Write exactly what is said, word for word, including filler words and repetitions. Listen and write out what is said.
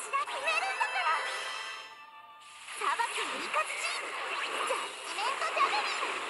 が決めるんだから。裁きのイカズチジャッジメントジャベリン。